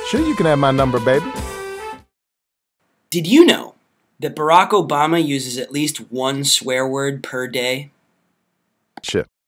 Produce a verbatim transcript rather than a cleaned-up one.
Sure, you can have my number, baby. Did you know that Barack Obama uses at least one swear word per day? Sure.